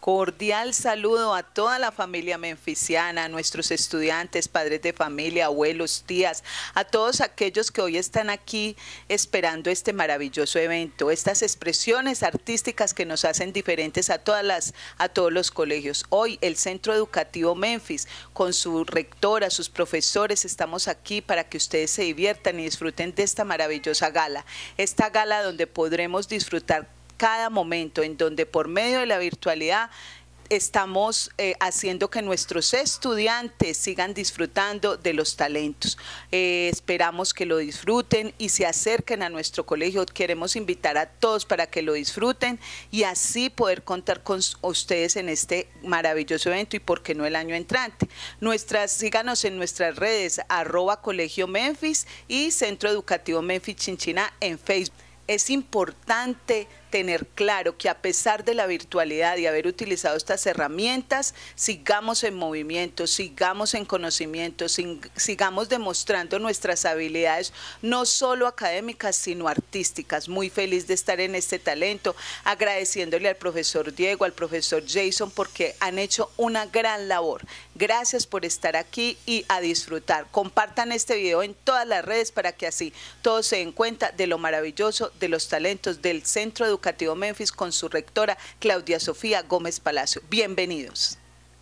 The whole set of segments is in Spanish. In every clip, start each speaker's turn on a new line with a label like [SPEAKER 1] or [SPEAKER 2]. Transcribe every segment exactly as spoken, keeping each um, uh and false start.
[SPEAKER 1] Cordial saludo a toda la familia menfisiana, a nuestros estudiantes, padres de familia, abuelos, tías, a todos aquellos que hoy están aquí esperando este maravilloso evento, estas expresiones artísticas que nos hacen diferentes a todas las, a todos los colegios. Hoy el Centro Educativo Menfis, con su rectora, sus profesores, estamos aquí para que ustedes se diviertan y disfruten de esta maravillosa gala. Esta gala donde podremos disfrutar cada momento, en donde por medio de la virtualidad estamos eh, haciendo que nuestros estudiantes sigan disfrutando de los talentos. Eh, esperamos que lo disfruten y se acerquen a nuestro colegio. Queremos invitar a todos para que lo disfruten y así poder contar con ustedes en este maravilloso evento y por qué no el año entrante. Nuestras, síganos en nuestras redes, arroba Colegio Menfis y Centro Educativo Menfis Chinchiná en Facebook. Es importante tener claro que a pesar de la virtualidad y haber utilizado estas herramientas, sigamos en movimiento, sigamos en conocimiento, sigamos demostrando nuestras habilidades, no solo académicas, sino artísticas. Muy feliz de estar en este talento, agradeciéndole al profesor Diego, al profesor Jason, porque han hecho una gran labor. Gracias por estar aquí y a disfrutar. Compartan este video en todas las redes para que así todos se den cuenta de lo maravilloso de los talentos del Centro Educativo Menfis con su rectora Claudia Sofía Gómez Palacio. Bienvenidos.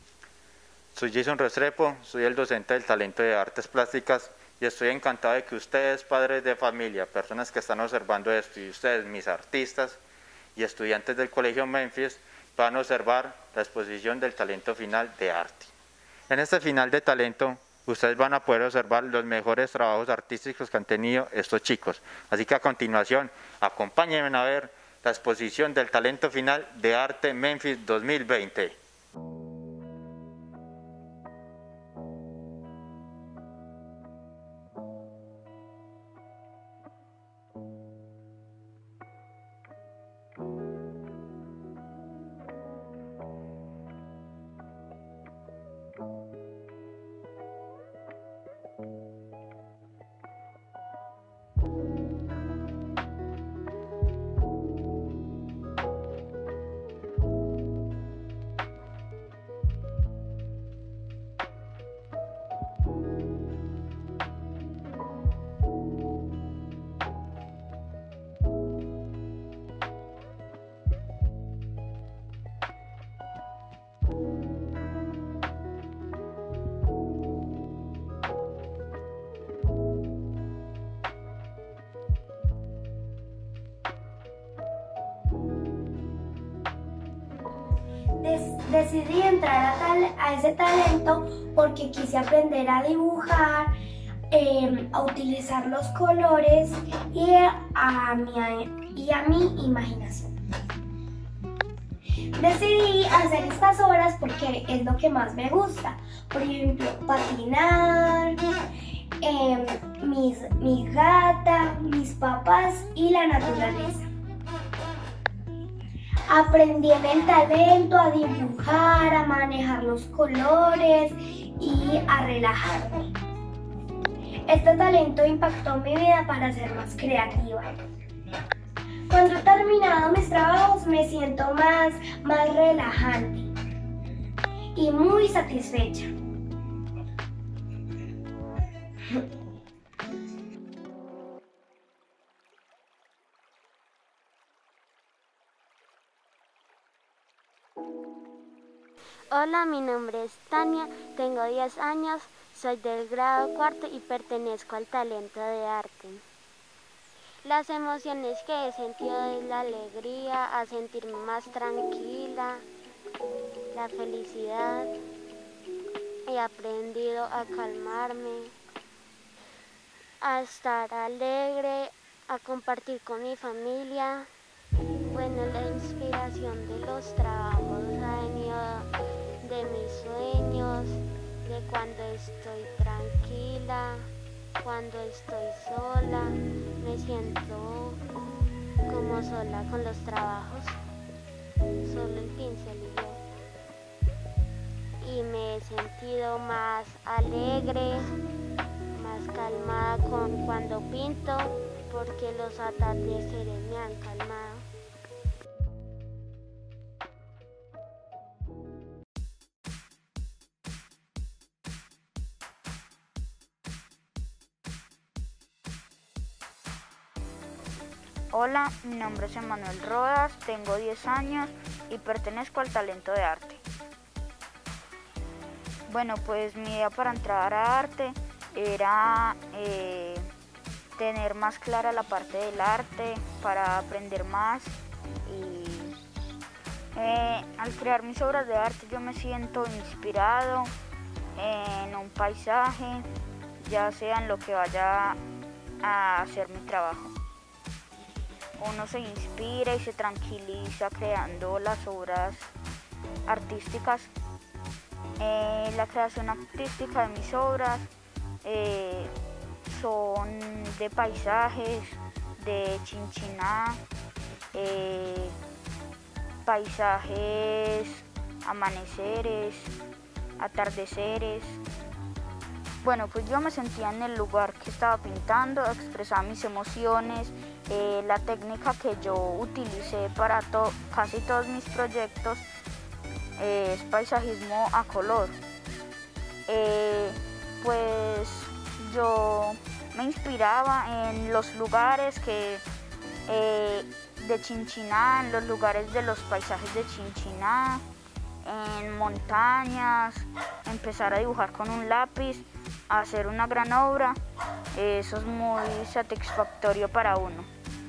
[SPEAKER 2] Soy Jason Restrepo, soy el docente del talento de artes plásticas y estoy encantado de que ustedes, padres de familia, personas que están observando esto y ustedes, mis artistas y estudiantes del Colegio Menfis, puedan observar la exposición del talento final de arte. En este final de talento, ustedes van a poder observar los mejores trabajos artísticos que han tenido estos chicos. Así que a continuación, acompáñenme a ver la exposición del talento final de Arte Menfis dos mil veinte.
[SPEAKER 3] Decidí entrar a, tal, a ese talento porque quise aprender a dibujar, eh, a utilizar los colores y a, mi, y a mi imaginación. Decidí hacer estas obras porque es lo que más me gusta. Por ejemplo, patinar, eh, mis, mi gata, mis papás y la naturaleza. Aprendí en el talento a dibujar, a manejar los colores y a relajarme. Este talento impactó mi vida para ser más creativa. Cuando he terminado mis trabajos me siento más, más relajante y muy satisfecha.
[SPEAKER 4] Hola, mi nombre es Tania, tengo diez años, soy del grado cuarto y pertenezco al talento de arte. Las emociones que he sentido es la alegría, a sentirme más tranquila, la felicidad. He aprendido a calmarme, a estar alegre, a compartir con mi familia. Bueno, la inspiración de los trabajos ha venido de mis sueños, de cuando estoy tranquila, cuando estoy sola, me siento como sola con los trabajos, solo el pincel y yo. Y me he sentido más alegre, más calmada con cuando pinto, porque los atardeceres me han calmado.
[SPEAKER 5] Hola, mi nombre es Emanuel Rodas, tengo diez años y pertenezco al talento de arte. Bueno, pues mi idea para entrar a arte era eh, tener más clara la parte del arte para aprender más y eh, al crear mis obras de arte yo me siento inspirado en un paisaje, ya sea en lo que vaya a hacer mi trabajo. Uno se inspira y se tranquiliza creando las obras artísticas. Eh, la creación artística de mis obras eh, son de paisajes, de Chinchiná, eh, paisajes, amaneceres, atardeceres. Bueno, pues yo me sentía en el lugar que estaba pintando, expresaba mis emociones. Eh, la técnica que yo utilicé para to- casi todos mis proyectos eh, es paisajismo a color. Eh, pues yo me inspiraba en los lugares que, eh, de Chinchiná, en los lugares de los paisajes de Chinchiná, en montañas, empezar a dibujar con un lápiz, a hacer una gran obra. Eso es muy satisfactorio para uno.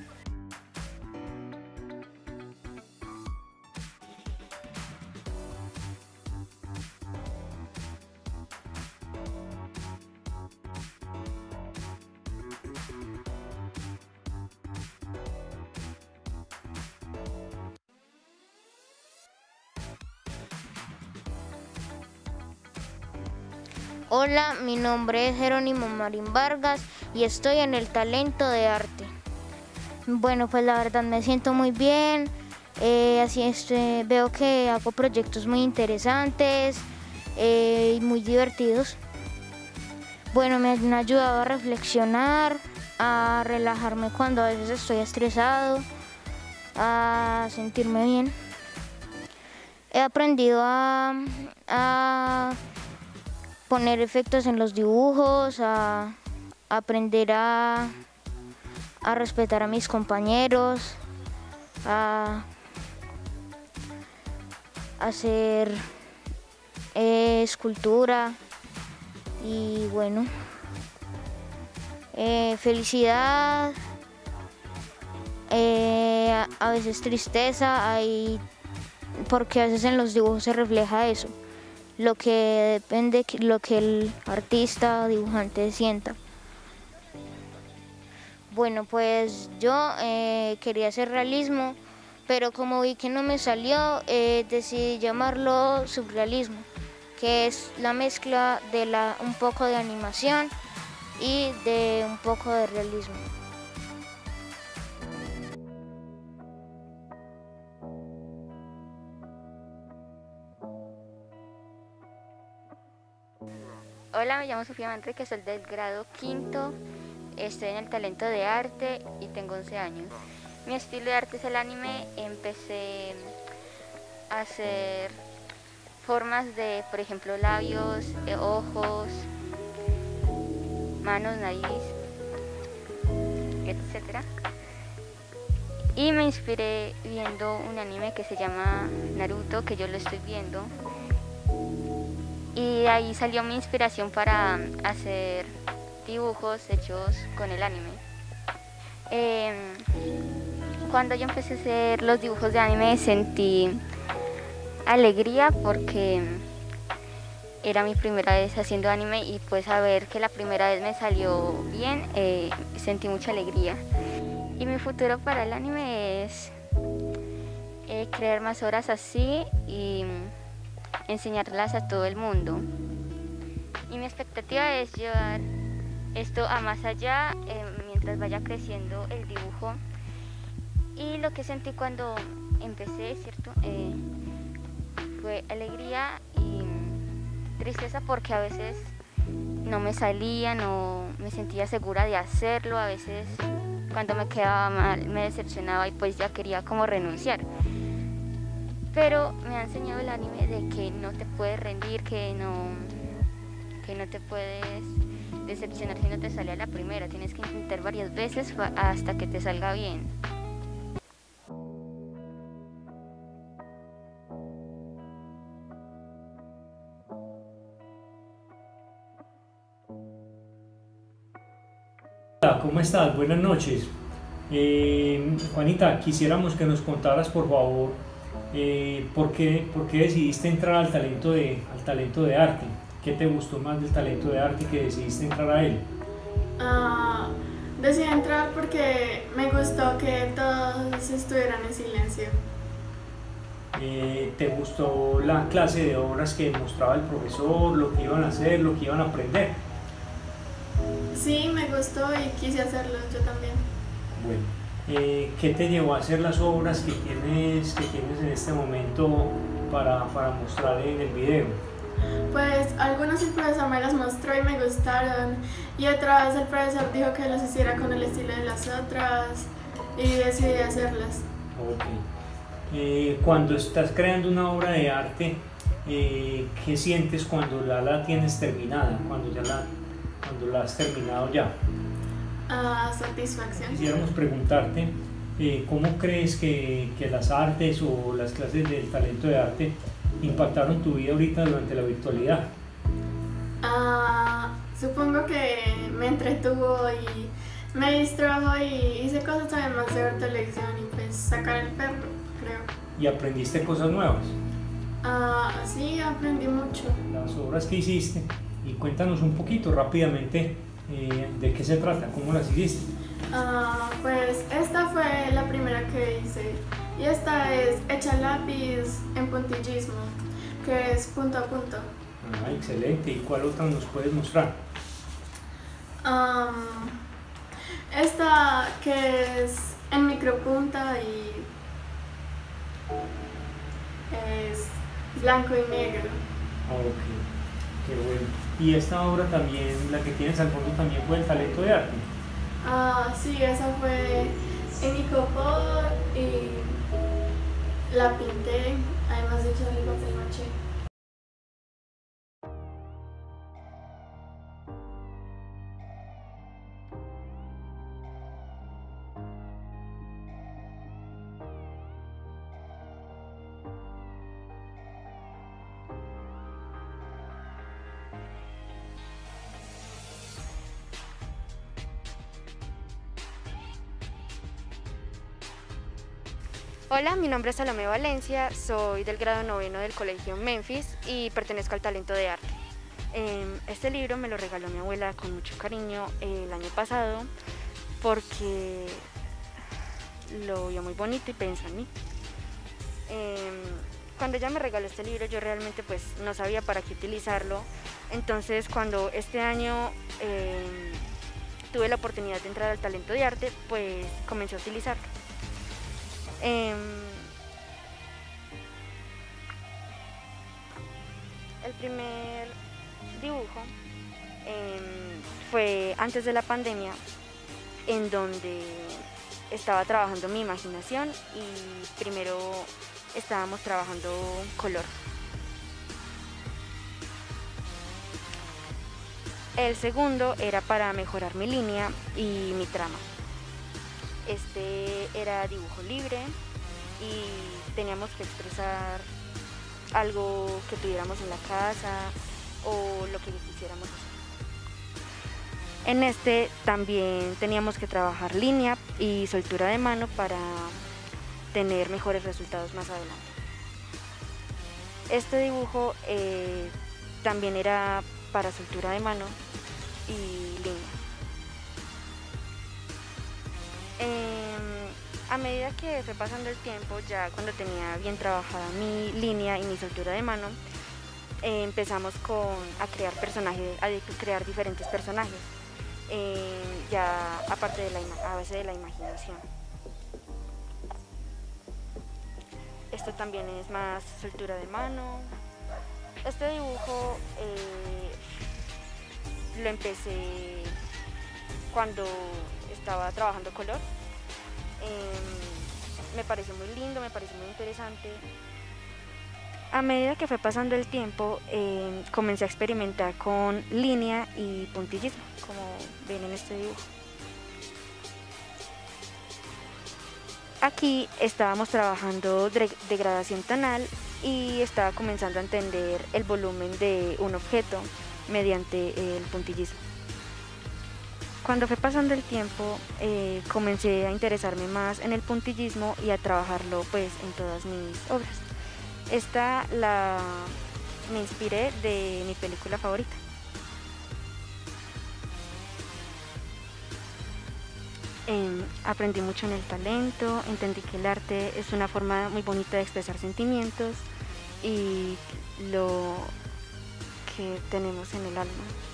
[SPEAKER 6] Hola, mi nombre es Jerónimo Marín Vargas y estoy en el talento de arte. Bueno, pues la verdad me siento muy bien, eh, así este, veo que hago proyectos muy interesantes eh, y muy divertidos. Bueno, me han ayudado a reflexionar, a relajarme cuando a veces estoy estresado, a sentirme bien. He aprendido a, a poner efectos en los dibujos, a, a aprender a, a respetar a mis compañeros, a, a hacer eh, escultura y bueno, eh, felicidad, eh, a, a veces tristeza, hay, porque a veces en los dibujos se refleja eso. Lo que depende, lo que el artista o dibujante sienta. Bueno, pues yo eh, quería hacer realismo, pero como vi que no me salió, eh, decidí llamarlo surrealismo, que es la mezcla de la, un poco de animación y de un poco de realismo.
[SPEAKER 7] Hola, me llamo Sofía Manrique, soy del grado quinto, estoy en el talento de arte y tengo once años. Mi estilo de arte es el anime. Empecé a hacer formas de, por ejemplo, labios, eh, ojos, manos, nariz, etcétera. Y me inspiré viendo un anime que se llama Naruto, que yo lo estoy viendo. Y de ahí salió mi inspiración para hacer dibujos hechos con el anime. Eh, cuando yo empecé a hacer los dibujos de anime sentí alegría porque era mi primera vez haciendo anime y pues saber que la primera vez me salió bien, eh, sentí mucha alegría. Y mi futuro para el anime es eh, crear más obras así y enseñarlas a todo el mundo. Y mi expectativa es llevar esto a más allá eh, mientras vaya creciendo el dibujo. Y lo que sentí cuando empecé, ¿cierto? Eh, fue alegría y tristeza porque a veces no me salía, no me sentía segura de hacerlo. A veces cuando me quedaba mal me decepcionaba y pues ya quería como renunciar. Pero me ha enseñado el anime de que no te puedes rendir, que no, que no te puedes decepcionar si no te sale a la primera. Tienes que intentar varias veces hasta que te salga bien.
[SPEAKER 8] ¿cómo estás? Buenas noches. Eh, Juanita, quisiéramos que nos contaras, por favor, eh, ¿por qué, por qué decidiste entrar al talento, de, al talento de arte? ¿Qué te gustó más del talento de arte que decidiste entrar a él?
[SPEAKER 9] Uh, decidí entrar porque me gustó que todos estuvieran en silencio.
[SPEAKER 8] Eh, ¿Te gustó la clase de obras que mostraba el profesor, lo que iban a hacer, lo que iban a aprender?
[SPEAKER 9] Sí, me gustó y quise hacerlo yo también.
[SPEAKER 8] Bueno, eh, ¿qué te llevó a hacer las obras que tienes, que tienes en este momento para, para mostrar en el video?
[SPEAKER 9] Pues algunas el profesor me las mostró y me gustaron, y otra vez el profesor dijo que las hiciera con el estilo de las otras y decidí hacerlas.
[SPEAKER 8] Ok. Eh, cuando estás creando una obra de arte, eh, ¿qué sientes cuando la, la tienes terminada, cuando ya la, cuando la has terminado ya?
[SPEAKER 9] Uh, satisfacción.
[SPEAKER 8] Quisiéramos preguntarte, eh, ¿cómo crees que, que las artes o las clases del talento de arte impactaron tu vida ahorita durante la virtualidad?
[SPEAKER 9] Uh, supongo que me entretuvo y me distrajo y hice cosas además de ver televisión y pues sacar el perro, creo.
[SPEAKER 8] ¿Y aprendiste cosas nuevas?
[SPEAKER 9] Uh, sí, aprendí mucho.
[SPEAKER 8] Las obras que hiciste, y cuéntanos un poquito rápidamente eh, de qué se trata, cómo las hiciste.
[SPEAKER 9] Uh, pues esta fue la primera que hice y esta es hecha a lápiz en puntillismo, que es punto a punto.
[SPEAKER 8] Ah, excelente. ¿Y cuál otra nos puedes mostrar?
[SPEAKER 9] Um, esta que es en micropunta y es blanco y negro.
[SPEAKER 8] Ok, qué bueno. ¿Y esta obra también, la que tienes al fondo, también fue el talento de arte?
[SPEAKER 9] Ah, sí, esa fue en icopor y la pinté, además de echarle papel maché.
[SPEAKER 10] Hola, mi nombre es Salomé Valencia, soy del grado noveno del colegio Memphis y pertenezco al talento de arte. Este libro me lo regaló mi abuela con mucho cariño el año pasado porque lo vio muy bonito y pensó en mí. Cuando ella me regaló este libro yo realmente pues no sabía para qué utilizarlo, entonces cuando este año eh, tuve la oportunidad de entrar al talento de arte, pues comencé a utilizarlo. Eh, el primer dibujo eh, fue antes de la pandemia, en donde estaba trabajando mi imaginación y primero estábamos trabajando color. El segundo era para mejorar mi línea y mi trama. Este era dibujo libre y teníamos que expresar algo que tuviéramos en la casa o lo que quisiéramos hacer. En este también teníamos que trabajar línea y soltura de mano para tener mejores resultados más adelante. Este dibujo eh, también era para soltura de mano y línea. Eh, a medida que fue pasando el tiempo, ya cuando tenía bien trabajada mi línea y mi soltura de mano, eh, empezamos con, a crear personajes, a crear diferentes personajes, eh, ya aparte de la, a base de la imaginación. Esto también es más soltura de mano. Este dibujo eh, lo empecé cuando estaba trabajando color. Eh, me pareció muy lindo, me pareció muy interesante. A medida que fue pasando el tiempo, eh, comencé a experimentar con línea y puntillismo, como ven en este dibujo. Aquí estábamos trabajando degradación tonal y estaba comenzando a entender el volumen de un objeto mediante el puntillismo. Cuando fue pasando el tiempo, eh, comencé a interesarme más en el puntillismo y a trabajarlo pues en todas mis obras. Esta la me inspiré de mi película favorita. Eh, aprendí mucho en el talento, entendí que el arte es una forma muy bonita de expresar sentimientos y lo que tenemos en el alma.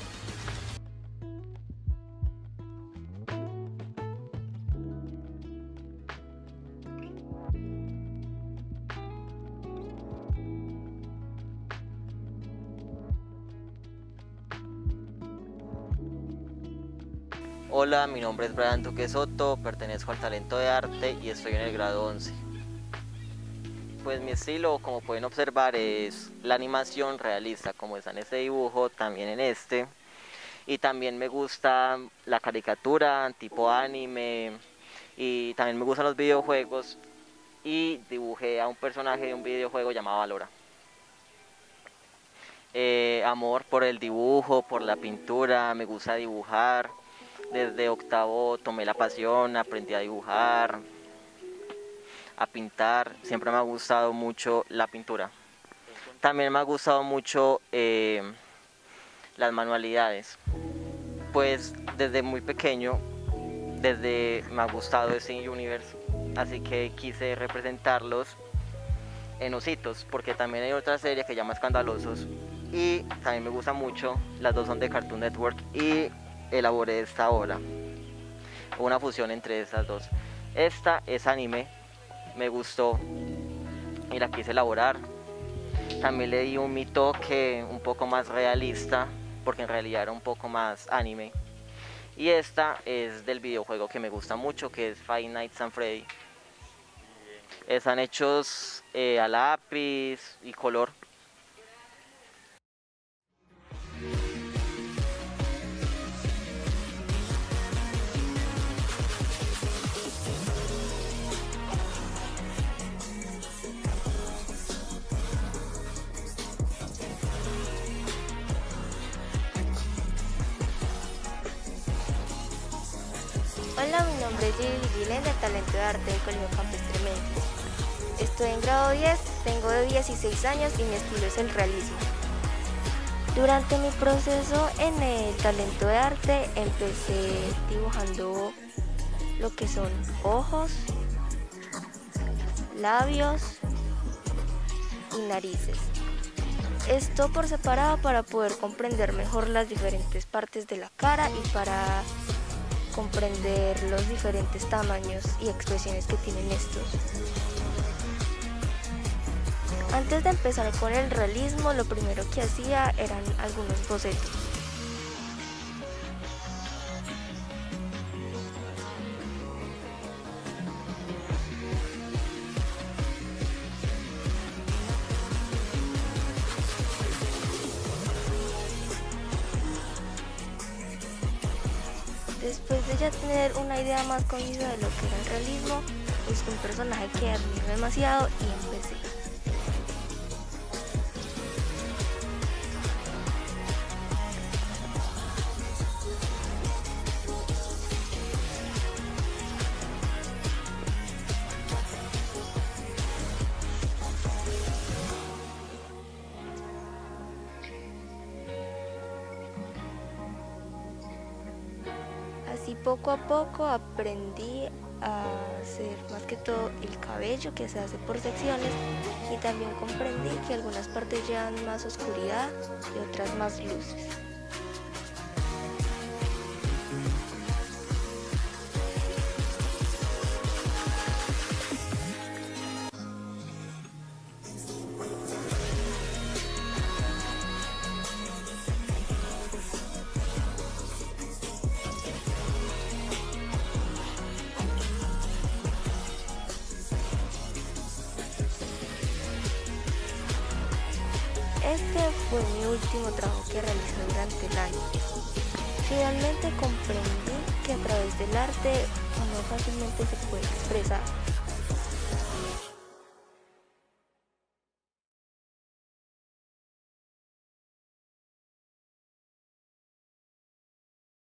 [SPEAKER 11] Hola, mi nombre es Brian Duque Soto, pertenezco al talento de arte y estoy en el grado once. Pues mi estilo, como pueden observar, es la animación realista, como está en este dibujo, también en este. Y también me gusta la caricatura, tipo anime, y también me gustan los videojuegos. Y dibujé a un personaje de un videojuego llamado Valora. Eh, amor por el dibujo, por la pintura, me gusta dibujar. Desde octavo tomé la pasión, aprendí a dibujar, a pintar. Siempre me ha gustado mucho la pintura. También me ha gustado mucho eh, las manualidades. Pues desde muy pequeño, desde me ha gustado Steam Universe, así que quise representarlos en ositos, porque también hay otra serie que se llama Escandalosos y también me gusta mucho. Las dos son de Cartoon Network y elaboré esta obra, una fusión entre estas dos. Esta es anime, me gustó y la quise elaborar. También le di un mi toque un poco más realista, porque en realidad era un poco más anime. Y esta es del videojuego que me gusta mucho, que es Five Nights at Freddy's. Están hechos eh, a lápiz y color.
[SPEAKER 12] Hola, mi nombre es Gilly Guilén, de Talento de Arte del Colegio Campestre Memphis. Estoy en grado diez, tengo dieciséis años y mi estilo es el realismo. Durante mi proceso en el Talento de Arte empecé dibujando lo que son ojos, labios y narices. Esto por separado para poder comprender mejor las diferentes partes de la cara y para comprender los diferentes tamaños y expresiones que tienen estos. Antes de empezar con el realismo, lo primero que hacía eran algunos bocetos. Después de ya tener una idea más concisa de lo que era el realismo, busqué un personaje que admiro demasiado y empecé. Así poco a poco aprendí a hacer más que todo el cabello, que se hace por secciones, y también comprendí que algunas partes llevan más oscuridad y otras más luces. Este fue mi último trabajo que realicé durante el año. Finalmente comprendí que a través del arte uno fácilmente se puede expresar.